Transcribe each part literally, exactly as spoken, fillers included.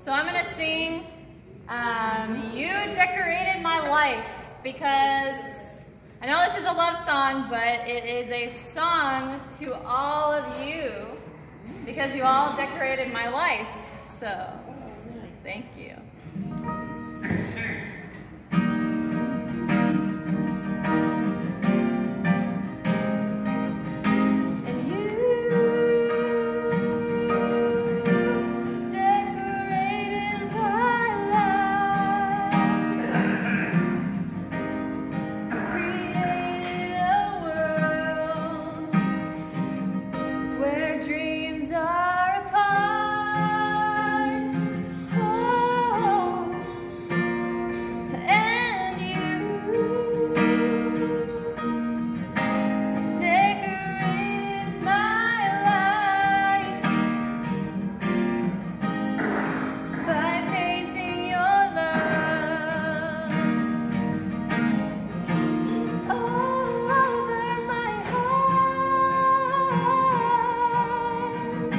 So I'm gonna sing um, You Decorated My Life, because I know this is a love song, but it is a song to all of you because you all decorated my life. So thank you. Dreams are apart, oh, and you decorated my life by painting your love all over my heart.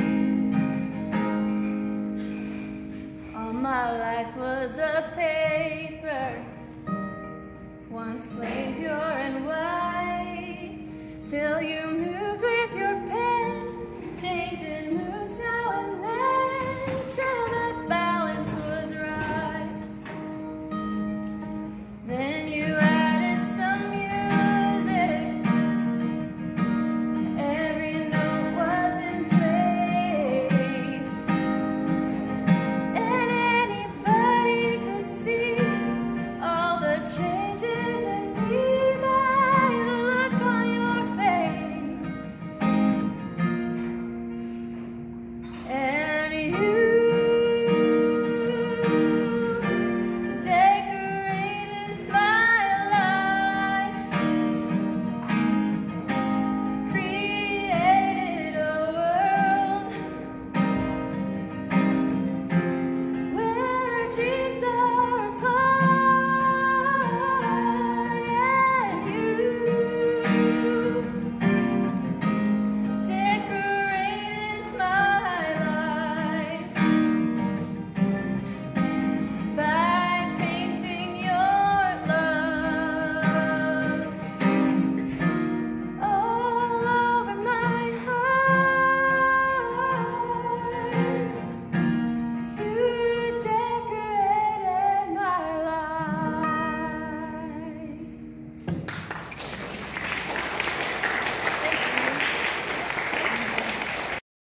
All my life was a paper, once plain, pure and white, till you moved with your pen, changing